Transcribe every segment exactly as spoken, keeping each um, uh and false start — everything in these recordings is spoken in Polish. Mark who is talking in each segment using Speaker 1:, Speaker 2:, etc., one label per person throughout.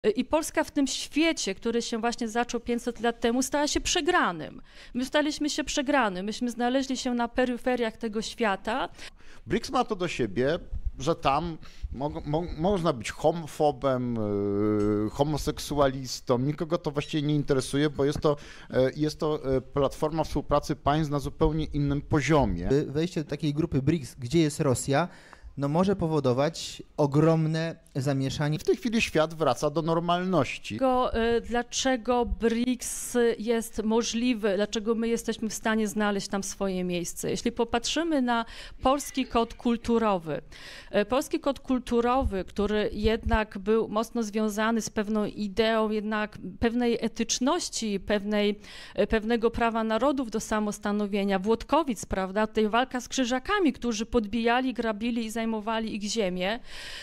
Speaker 1: I Polska w tym świecie, który się właśnie zaczął pięćset lat temu, stała się przegranym. My staliśmy się przegrany, myśmy znaleźli się na peryferiach tego świata.
Speaker 2: BRICS ma to do siebie, że tam mo mo można być homofobem, yy, homoseksualistą, nikogo to właściwie nie interesuje, bo jest to, yy, jest to yy, platforma współpracy państw na zupełnie innym poziomie.
Speaker 3: Wejście do takiej grupy BRICS, gdzie jest Rosja, no może powodować ogromne zamieszanie.
Speaker 2: W tej chwili świat wraca do normalności.
Speaker 1: Dlaczego, dlaczego BRICS jest możliwy, dlaczego my jesteśmy w stanie znaleźć tam swoje miejsce? Jeśli popatrzymy na polski kod kulturowy, polski kod kulturowy, który jednak był mocno związany z pewną ideą jednak pewnej etyczności, pewnej, pewnego prawa narodów do samostanowienia, Włodkowic, prawda, tutaj walka z krzyżakami, którzy podbijali, grabili i zajmowali ich ziemię.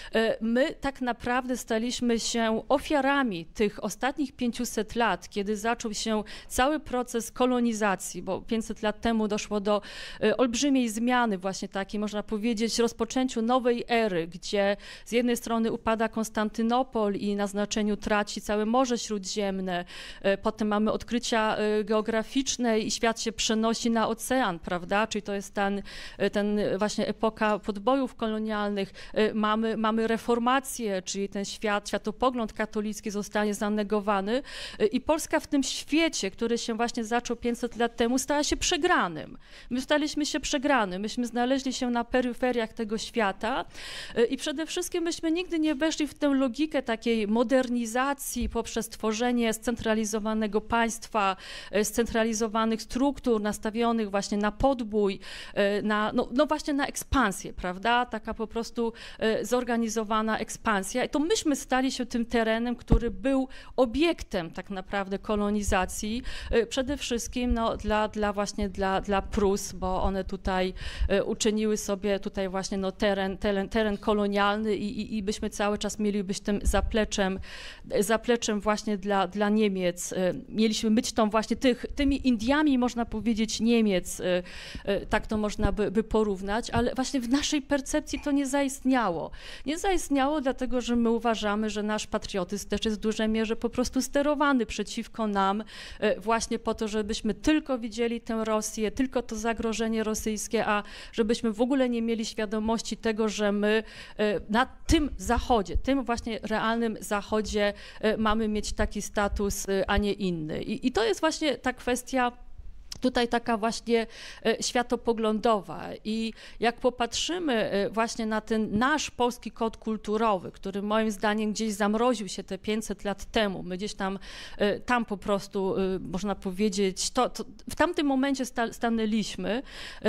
Speaker 1: My tak naprawdę staliśmy się ofiarami tych ostatnich pięciuset lat, kiedy zaczął się cały proces kolonizacji, bo pięćset lat temu doszło do olbrzymiej zmiany właśnie takiej, można powiedzieć, rozpoczęciu nowej ery, gdzie z jednej strony upada Konstantynopol i na znaczeniu traci całe Morze Śródziemne, potem mamy odkrycia geograficzne i świat się przenosi na ocean, prawda, czyli to jest ten, ten właśnie epoka podbojów kolonialnych, mamy, mamy reformację, czyli ten świat, światopogląd katolicki zostanie zanegowany i Polska w tym świecie, który się właśnie zaczął pięćset lat temu, stała się przegranym. My staliśmy się przegrany, myśmy znaleźli się na peryferiach tego świata i przede wszystkim myśmy nigdy nie weszli w tę logikę takiej modernizacji poprzez tworzenie scentralizowanego państwa, scentralizowanych struktur nastawionych właśnie na podbój, na, no, no właśnie na ekspansję, prawda? Taka po prostu zorganizowana ekspansja. I to myśmy stali się tym terenem, który był obiektem tak naprawdę kolonizacji, przede wszystkim no, dla, dla właśnie dla, dla Prus, bo one tutaj uczyniły sobie tutaj właśnie no, teren, teren, teren kolonialny i, i, i byśmy cały czas mieli być tym zapleczem, zapleczem właśnie dla, dla Niemiec. Mieliśmy być tą właśnie tych, tymi Indiami, można powiedzieć, Niemiec, tak to można by, by porównać, ale właśnie w naszej percepcji to nie zaistniało. Nie zaistniało dlatego, że my uważamy, że nasz patriotyzm też jest w dużej mierze po prostu sterowany przeciwko nam właśnie po to, żebyśmy tylko widzieli tę Rosję, tylko to zagrożenie rosyjskie, a żebyśmy w ogóle nie mieli świadomości tego, że my na tym zachodzie, tym właśnie realnym zachodzie mamy mieć taki status, a nie inny. I, i to jest właśnie ta kwestia tutaj taka właśnie światopoglądowa i jak popatrzymy właśnie na ten nasz polski kod kulturowy, który moim zdaniem gdzieś zamroził się te pięćset lat temu, my gdzieś tam, tam po prostu można powiedzieć, to, to w tamtym momencie sta, stanęliśmy,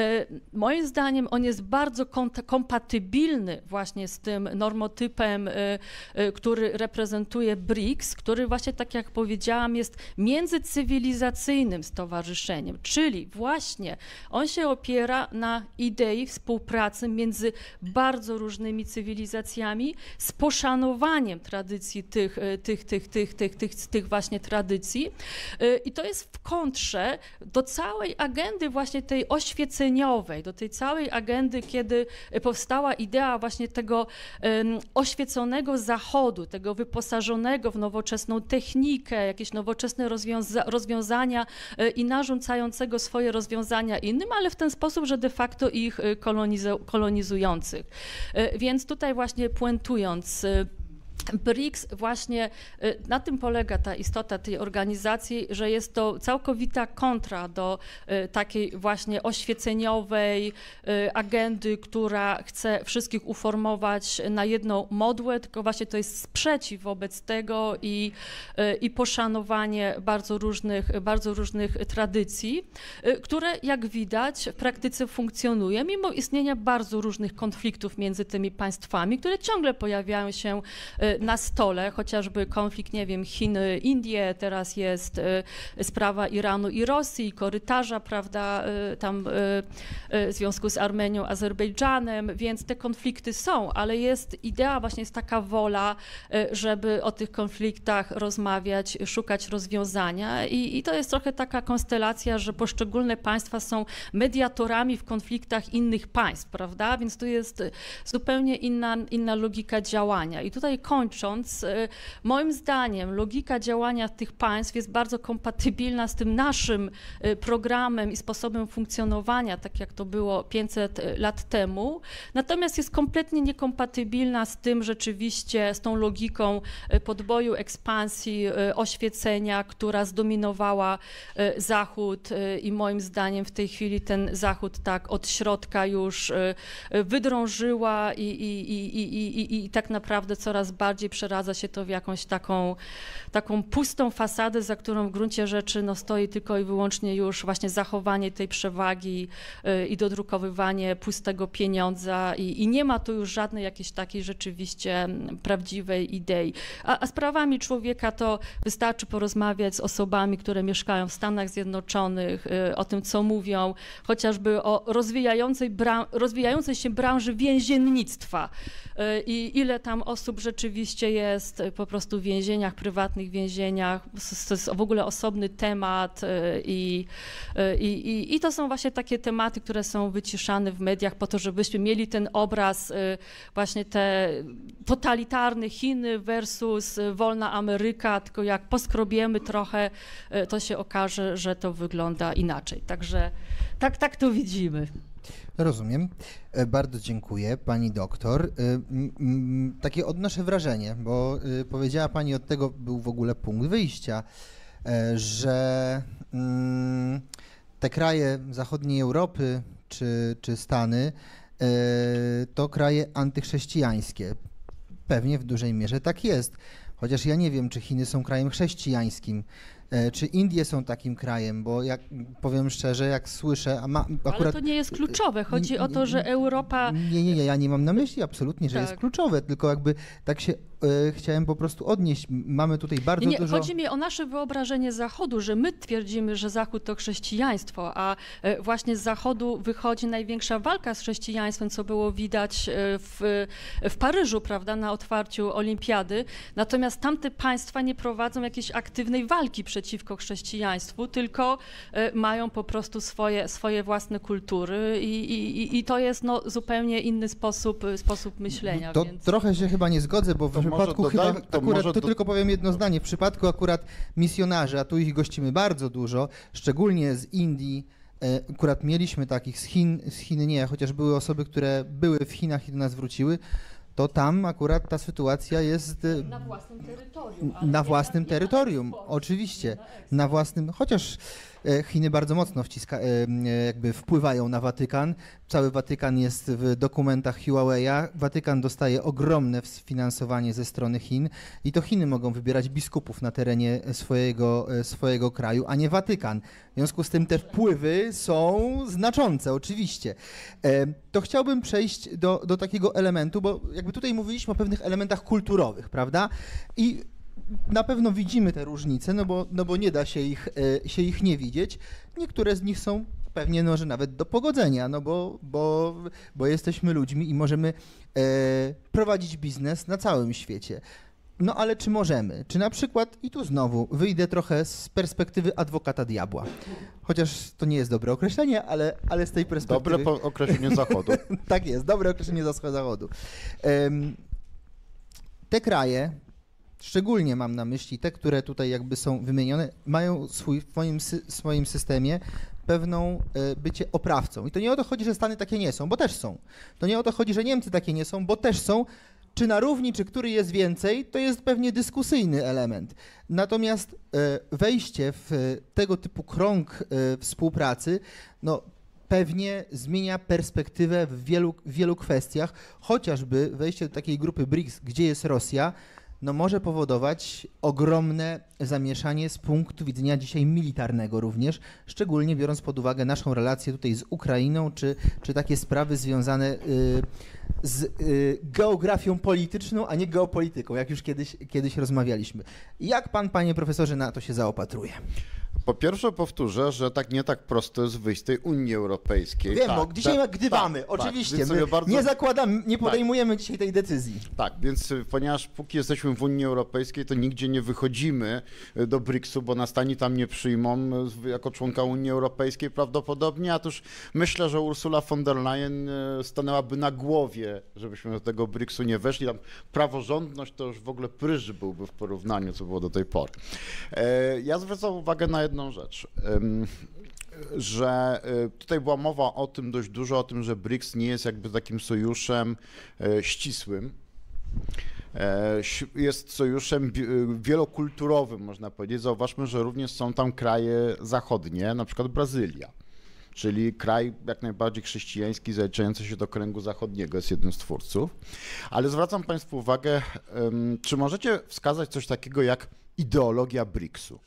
Speaker 1: moim zdaniem on jest bardzo kompatybilny właśnie z tym normotypem, który reprezentuje BRICS, który właśnie tak jak powiedziałam jest międzycywilizacyjnym stowarzyszeniem. Czyli właśnie on się opiera na idei współpracy między bardzo różnymi cywilizacjami z poszanowaniem tradycji tych, tych, tych, tych, tych, tych, tych właśnie tradycji. I to jest w kontrze do całej agendy właśnie tej oświeceniowej, do tej całej agendy, kiedy powstała idea właśnie tego um, oświeconego Zachodu, tego wyposażonego w nowoczesną technikę, jakieś nowoczesne rozwiąza rozwiązania i narzucającego swoje rozwiązania innym, ale w ten sposób, że de facto ich kolonizu kolonizujących. Więc tutaj właśnie puentując, BRICS właśnie na tym polega ta istota tej organizacji, że jest to całkowita kontra do takiej właśnie oświeceniowej agendy, która chce wszystkich uformować na jedną modłę, tylko właśnie to jest sprzeciw wobec tego i, i poszanowanie bardzo różnych, bardzo różnych tradycji, które jak widać w praktyce funkcjonuje, mimo istnienia bardzo różnych konfliktów między tymi państwami, które ciągle pojawiają się na stole, chociażby konflikt, nie wiem, Chiny, Indie, teraz jest y, sprawa Iranu i Rosji, korytarza, prawda, y, tam y, y, w związku z Armenią, Azerbejdżanem, więc te konflikty są, ale jest idea, właśnie jest taka wola, y, żeby o tych konfliktach rozmawiać, szukać rozwiązania i, i to jest trochę taka konstelacja, że poszczególne państwa są mediatorami w konfliktach innych państw, prawda, więc tu jest zupełnie inna, inna logika działania i tutaj kończąc, moim zdaniem logika działania tych państw jest bardzo kompatybilna z tym naszym programem i sposobem funkcjonowania, tak jak to było pięćset lat temu, natomiast jest kompletnie niekompatybilna z tym rzeczywiście, z tą logiką podboju, ekspansji, oświecenia, która zdominowała Zachód i moim zdaniem w tej chwili ten Zachód tak od środka już wydrążyła i, i, i, i, i, i tak naprawdę coraz bardziej przeradza się to w jakąś taką, taką pustą fasadę, za którą w gruncie rzeczy no, stoi tylko i wyłącznie już właśnie zachowanie tej przewagi i dodrukowywanie pustego pieniądza i, i nie ma tu już żadnej jakiejś takiej rzeczywiście prawdziwej idei. A, a sprawami człowieka to wystarczy porozmawiać z osobami, które mieszkają w Stanach Zjednoczonych, o tym, co mówią, chociażby o rozwijającej, bran- rozwijającej się branży więziennictwa i ile tam osób rzeczywiście jest po prostu w więzieniach, prywatnych więzieniach. To jest w ogóle osobny temat i, i, i, i to są właśnie takie tematy, które są wyciszane w mediach po to, żebyśmy mieli ten obraz właśnie te totalitarne Chiny versus wolna Ameryka, tylko jak poskrobiemy trochę, to się okaże, że to wygląda inaczej. Także tak, tak to widzimy.
Speaker 3: Rozumiem. Bardzo dziękuję pani doktor. Takie odnoszę wrażenie, bo powiedziała pani, od tego był w ogóle punkt wyjścia, że te kraje zachodniej Europy czy, czy Stany to kraje antychrześcijańskie. Pewnie w dużej mierze tak jest. Chociaż ja nie wiem, czy Chiny są krajem chrześcijańskim, czy Indie są takim krajem, bo jak powiem szczerze, jak słyszę, a ma akurat...
Speaker 1: Ale to nie jest kluczowe, chodzi nie, o to, że Europa...
Speaker 3: Nie, nie, nie, ja nie mam na myśli absolutnie, że tak. jest kluczowe, tylko jakby tak się e, chciałem po prostu odnieść. Mamy tutaj bardzo
Speaker 1: nie, nie,
Speaker 3: dużo...
Speaker 1: Chodzi mi o nasze wyobrażenie Zachodu, że my twierdzimy, że Zachód to chrześcijaństwo, a właśnie z Zachodu wychodzi największa walka z chrześcijaństwem, co było widać w, w Paryżu, prawda, na otwarciu olimpiady. Natomiast tamte państwa nie prowadzą jakiejś aktywnej walki przeciwko chrześcijaństwu, tylko mają po prostu swoje, swoje własne kultury i, i, i to jest no, zupełnie inny sposób, sposób myślenia.
Speaker 3: To
Speaker 1: więc...
Speaker 3: trochę się chyba nie zgodzę, bo w
Speaker 2: to
Speaker 3: przypadku
Speaker 2: dodaj,
Speaker 3: chyba,
Speaker 2: to
Speaker 3: akurat, to
Speaker 2: do...
Speaker 3: tylko powiem jedno zdanie, w przypadku akurat misjonarzy, a tu ich gościmy bardzo dużo, szczególnie z Indii, akurat mieliśmy takich, z Chin, z Chin nie, chociaż były osoby, które były w Chinach i do nas wróciły, to tam akurat ta sytuacja jest...
Speaker 1: Na własnym terytorium.
Speaker 3: Na własnym terytorium, oczywiście. Na własnym, chociaż Chiny bardzo mocno wciska, jakby wpływają na Watykan. Cały Watykan jest w dokumentach Huawei'a. Watykan dostaje ogromne finansowanie ze strony Chin i to Chiny mogą wybierać biskupów na terenie swojego, swojego kraju, a nie Watykan. W związku z tym te wpływy są znaczące, oczywiście. To chciałbym przejść do, do takiego elementu, bo jakby tutaj mówiliśmy o pewnych elementach kulturowych, prawda? I na pewno widzimy te różnice, no bo, no bo nie da się ich, e, się ich nie widzieć. Niektóre z nich są pewnie może nawet do pogodzenia, no bo, bo, bo jesteśmy ludźmi i możemy e, prowadzić biznes na całym świecie. No ale czy możemy? Czy na przykład, i tu znowu wyjdę trochę z perspektywy adwokata diabła, chociaż to nie jest dobre określenie, ale, ale z tej perspektywy...
Speaker 2: Dobre określenie Zachodu.
Speaker 3: Tak jest, dobre określenie Zachodu. Um, te kraje, szczególnie mam na myśli te, które tutaj jakby są wymienione, mają swój, w swoim, swoim systemie pewną e, bycie oprawcą. I to nie o to chodzi, że Stany takie nie są, bo też są. To nie o to chodzi, że Niemcy takie nie są, bo też są. Czy na równi, czy który jest więcej, to jest pewnie dyskusyjny element. Natomiast e, wejście w tego typu krąg e, współpracy, no pewnie zmienia perspektywę w wielu, wielu kwestiach, chociażby wejście do takiej grupy briks, gdzie jest Rosja, no może powodować ogromne zamieszanie z punktu widzenia dzisiaj militarnego również, szczególnie biorąc pod uwagę naszą relację tutaj z Ukrainą, czy, czy takie sprawy związane y, z y, geografią polityczną, a nie geopolityką, jak już kiedyś, kiedyś rozmawialiśmy. Jak pan, panie profesorze, na to się zaopatruje?
Speaker 2: Po pierwsze powtórzę, że tak nie tak prosto jest wyjść z tej Unii Europejskiej.
Speaker 3: Wiem,
Speaker 2: tak,
Speaker 3: bo dzisiaj
Speaker 2: tak,
Speaker 3: gdybamy,
Speaker 2: tak,
Speaker 3: oczywiście.
Speaker 2: Tak,
Speaker 3: My
Speaker 2: bardzo...
Speaker 3: nie zakładamy, nie podejmujemy
Speaker 2: tak.
Speaker 3: dzisiaj tej decyzji.
Speaker 2: Tak, więc ponieważ póki jesteśmy w Unii Europejskiej, to nigdzie nie wychodzimy do briksu, bo nas ani tam nie przyjmą jako członka Unii Europejskiej prawdopodobnie, a tuż myślę, że Ursula von der Leyen stanęłaby na głowie, żebyśmy do tego briksu nie weszli. Tam praworządność to już w ogóle pryż byłby w porównaniu, co było do tej pory. Ja zwracam uwagę na jedną rzecz, że tutaj była mowa o tym dość dużo, o tym, że briks nie jest jakby takim sojuszem ścisłym. Jest sojuszem wielokulturowym, można powiedzieć. Zauważmy, że również są tam kraje zachodnie, na przykład Brazylia, czyli kraj jak najbardziej chrześcijański, zaliczający się do kręgu zachodniego, jest jednym z twórców. Ale zwracam Państwu uwagę, czy możecie wskazać coś takiego jak ideologia briksu?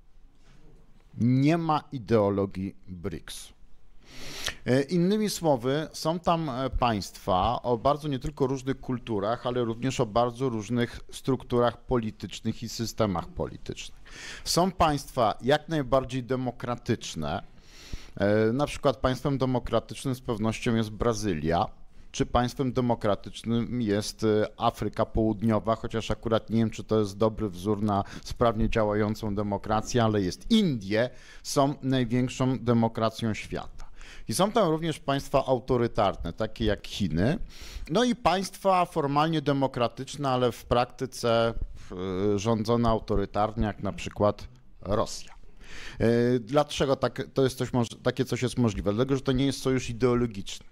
Speaker 2: Nie ma ideologii briksu. Innymi słowy, są tam państwa o bardzo nie tylko różnych kulturach, ale również o bardzo różnych strukturach politycznych i systemach politycznych. Są państwa jak najbardziej demokratyczne, na przykład państwem demokratycznym z pewnością jest Brazylia, czy państwem demokratycznym jest Afryka Południowa, chociaż akurat nie wiem, czy to jest dobry wzór na sprawnie działającą demokrację, ale jest. Indie są największą demokracją świata. I są tam również państwa autorytarne, takie jak Chiny, no i państwa formalnie demokratyczne, ale w praktyce rządzone autorytarnie, jak na przykład Rosja. Dlaczego tak, to jest coś, takie coś jest możliwe? Dlatego, że to nie jest sojusz ideologiczny.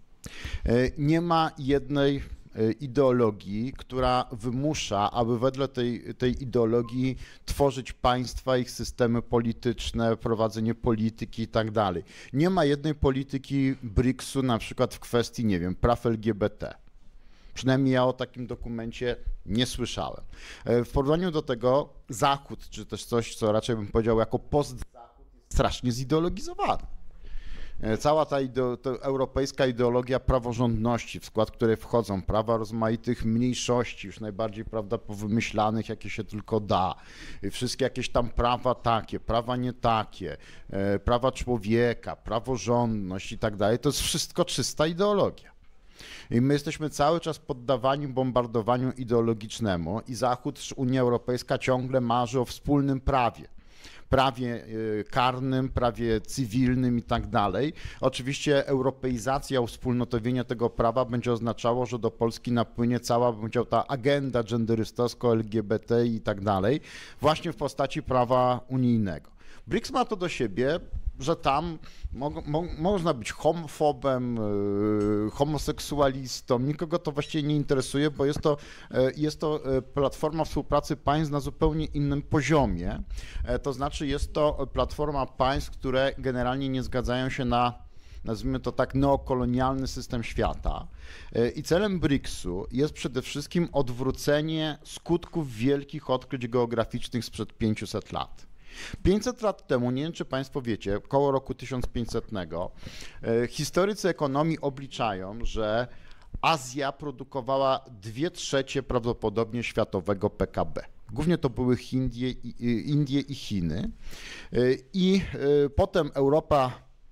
Speaker 2: Nie ma jednej ideologii, która wymusza, aby wedle tej, tej ideologii tworzyć państwa, ich systemy polityczne, prowadzenie polityki i tak dalej. Nie ma jednej polityki briksu na przykład w kwestii, nie wiem, praw L G B T. Przynajmniej ja o takim dokumencie nie słyszałem. W porównaniu do tego Zachód, czy też coś, co raczej bym powiedział jako post-Zachód, jest strasznie zideologizowany. Cała ta ideo, ta europejska ideologia praworządności, w skład której wchodzą prawa rozmaitych mniejszości, już najbardziej, prawda, powymyślanych, jakie się tylko da, wszystkie jakieś tam prawa takie, prawa nie takie, prawa człowieka, praworządność i tak dalej, to jest wszystko czysta ideologia. I my jesteśmy cały czas poddawani bombardowaniu ideologicznemu i Zachód, Unia Europejska ciągle marzy o wspólnym prawie. Prawie karnym, prawie cywilnym i tak dalej. Oczywiście europeizacja, uwspólnotowienie tego prawa będzie oznaczało, że do Polski napłynie cała, bym powiedział, ta agenda genderystowsko, L G B T i tak dalej, właśnie w postaci prawa unijnego. briks ma to do siebie, że tam mo, mo, można być homofobem, yy, homoseksualistą, nikogo to właściwie nie interesuje, bo jest to, yy, jest to platforma współpracy państw na zupełnie innym poziomie, yy, to znaczy jest to platforma państw, które generalnie nie zgadzają się na, nazwijmy to tak, neokolonialny system świata. I celem briksu jest przede wszystkim odwrócenie skutków wielkich odkryć geograficznych sprzed pięciuset lat. pięćset lat temu, nie wiem czy Państwo wiecie, około roku tysiąc pięćsetnego, historycy ekonomii obliczają, że Azja produkowała dwie trzecie prawdopodobnie światowego P K B. Głównie to były Indie, Indie i Chiny. I potem Europa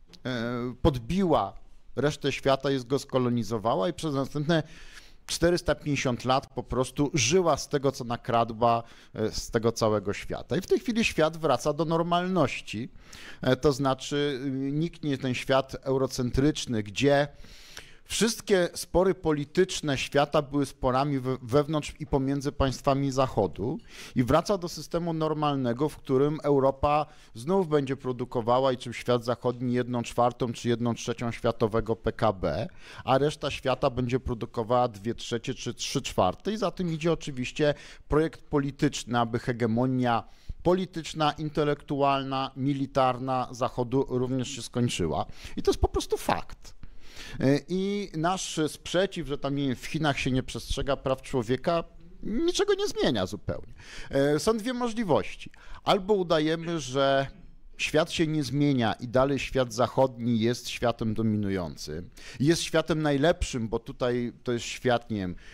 Speaker 2: podbiła resztę świata, jest go skolonizowała i przez następne czterysta pięćdziesiąt lat po prostu żyła z tego, co nakradła z tego całego świata. I w tej chwili świat wraca do normalności, to znaczy niknie ten świat eurocentryczny, gdzie wszystkie spory polityczne świata były sporami wewnątrz i pomiędzy państwami Zachodu i wraca do systemu normalnego, w którym Europa znów będzie produkowała i czym świat zachodni jedną czwartą czy jedną trzecią światowego P K B, a reszta świata będzie produkowała dwie trzecie czy trzy czwarte i za tym idzie oczywiście projekt polityczny, aby hegemonia polityczna, intelektualna, militarna Zachodu również się skończyła. I to jest po prostu fakt. I nasz sprzeciw, że tam w Chinach się nie przestrzega praw człowieka, niczego nie zmienia zupełnie. Są dwie możliwości. Albo udajemy, że świat się nie zmienia i dalej świat zachodni jest światem dominującym. Jest światem najlepszym, bo tutaj to jest świat, nie wiem,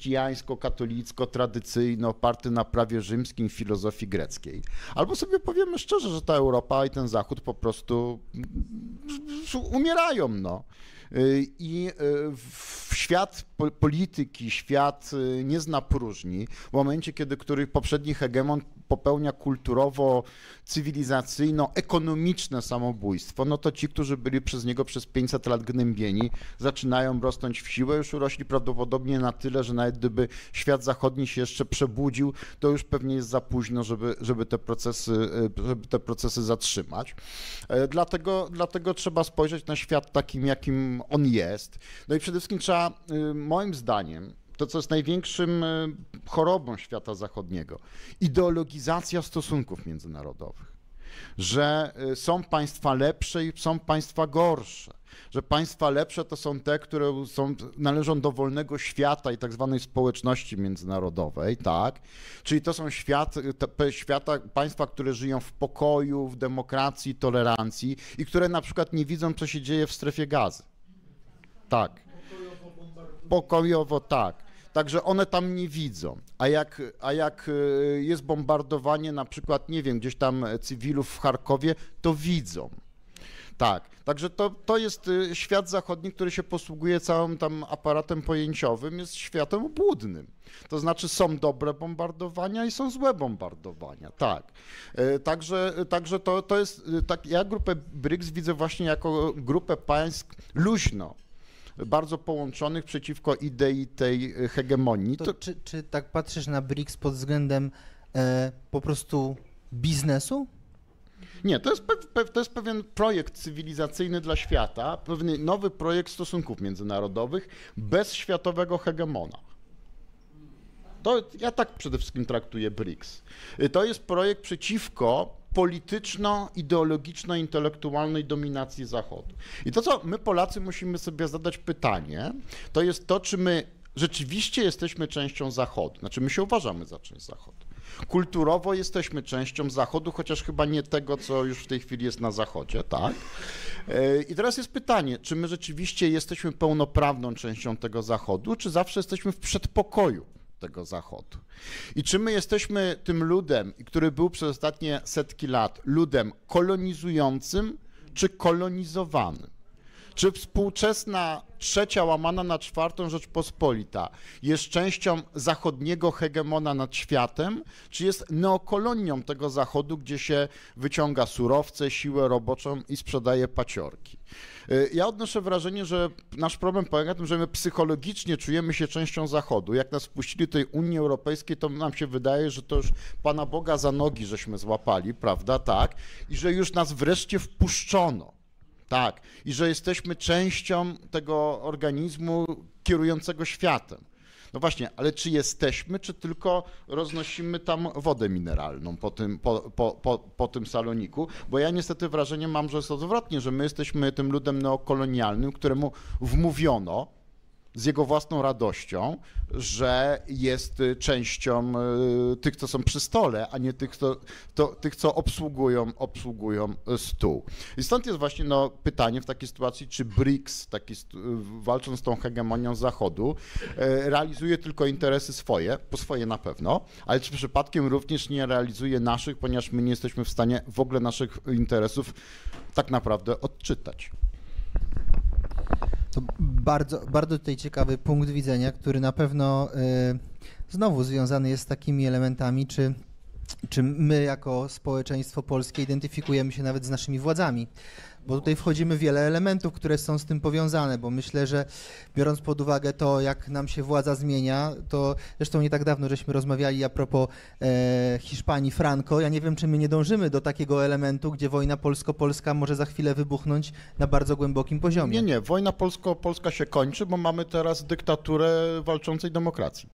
Speaker 2: chrześcijańsko-katolicko-tradycyjny, oparty na prawie rzymskim, filozofii greckiej. Albo sobie powiemy szczerze, że ta Europa i ten Zachód po prostu umierają, no. I w świat polityki, świat nie zna próżni. W momencie, kiedy któryś poprzedni hegemon popełnia kulturowo, cywilizacyjno-ekonomiczne samobójstwo, no to ci, którzy byli przez niego przez pięćset lat gnębieni, zaczynają rosnąć w siłę, już urośli prawdopodobnie na tyle, że nawet gdyby świat zachodni się jeszcze przebudził, to już pewnie jest za późno, żeby, żeby, te, procesy, żeby te procesy zatrzymać. Dlatego, dlatego trzeba spojrzeć na świat takim, jakim on jest. No i przede wszystkim trzeba, moim zdaniem, to, co jest największym chorobą świata zachodniego, ideologizacja stosunków międzynarodowych, że są państwa lepsze i są państwa gorsze, że państwa lepsze to są te, które są, należą do wolnego świata i tak zwanej społeczności międzynarodowej, tak? Czyli to są świat, te, świata, państwa, które żyją w pokoju, w demokracji, tolerancji i które na przykład nie widzą, co się dzieje w strefie Gazy. Tak. Pokojowo, tak. Także one tam nie widzą, a jak, a jak jest bombardowanie na przykład, nie wiem, gdzieś tam cywilów w Charkowie, to widzą. Tak, także to, to jest świat zachodni, który się posługuje całym tam aparatem pojęciowym, jest światem obłudnym. To znaczy są dobre bombardowania i są złe bombardowania, tak. Także, także to, to jest, tak, ja grupę briks widzę właśnie jako grupę państw luźno, bardzo połączonych przeciwko idei tej hegemonii.
Speaker 3: To,
Speaker 2: to...
Speaker 3: Czy, czy tak patrzysz na briks pod względem e, po prostu biznesu?
Speaker 2: Nie, to jest, pe, to jest pewien projekt cywilizacyjny dla świata, pewien nowy projekt stosunków międzynarodowych bez światowego hegemona. To ja tak przede wszystkim traktuję briks. To jest projekt przeciwko polityczno-ideologiczno-intelektualnej dominacji Zachodu. I to, co my Polacy musimy sobie zadać pytanie, to jest to, czy my rzeczywiście jesteśmy częścią Zachodu. Znaczy, my się uważamy za część Zachodu. Kulturowo jesteśmy częścią Zachodu, chociaż chyba nie tego, co już w tej chwili jest na Zachodzie, tak? I teraz jest pytanie, czy my rzeczywiście jesteśmy pełnoprawną częścią tego Zachodu, czy zawsze jesteśmy w przedpokoju tego Zachodu. I czy my jesteśmy tym ludem, który był przez ostatnie setki lat ludem kolonizującym, czy kolonizowanym? Czy współczesna trzecia łamana na czwartą Rzeczpospolita jest częścią zachodniego hegemona nad światem, czy jest neokolonią tego Zachodu, gdzie się wyciąga surowce, siłę roboczą i sprzedaje paciorki? Ja odnoszę wrażenie, że nasz problem polega na tym, że my psychologicznie czujemy się częścią Zachodu. Jak nas wpuścili do tej Unii Europejskiej, to nam się wydaje, że to już Pana Boga za nogi żeśmy złapali, prawda, tak? I że już nas wreszcie wpuszczono. Tak, i że jesteśmy częścią tego organizmu kierującego światem. No właśnie, ale czy jesteśmy, czy tylko roznosimy tam wodę mineralną po tym, po, po, po, po tym saloniku? Bo ja niestety wrażenie mam, że jest odwrotnie, że my jesteśmy tym ludem neokolonialnym, któremu wmówiono z jego własną radością, że jest częścią tych, co są przy stole, a nie tych, co, to, tych, co obsługują, obsługują stół. I stąd jest właśnie no, pytanie w takiej sytuacji, czy briks, taki, walcząc z tą hegemonią Zachodu, realizuje tylko interesy swoje, po swoje na pewno, ale czy przypadkiem również nie realizuje naszych, ponieważ my nie jesteśmy w stanie w ogóle naszych interesów tak naprawdę odczytać.
Speaker 3: To bardzo, bardzo tutaj ciekawy punkt widzenia, który na pewno y, znowu związany jest z takimi elementami, czy, czy my jako społeczeństwo polskie identyfikujemy się nawet z naszymi władzami. Bo tutaj wchodzimy w wiele elementów, które są z tym powiązane, bo myślę, że biorąc pod uwagę to, jak nam się władza zmienia, to zresztą nie tak dawno żeśmy rozmawiali a propos e, Hiszpanii Franco. Ja nie wiem, czy my nie dążymy do takiego elementu, gdzie wojna polsko-polska może za chwilę wybuchnąć na bardzo głębokim poziomie.
Speaker 2: Nie, nie, wojna polsko-polska się kończy, bo mamy teraz dyktaturę walczącej demokracji.